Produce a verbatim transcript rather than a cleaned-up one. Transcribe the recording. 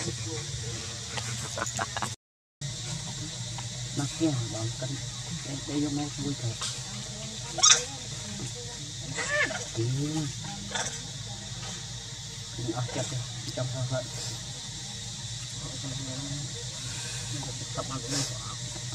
nó kia bọn cân đây đây vô mấy vui thật ừ ở chặt trong hơi hơi tập ăn cũng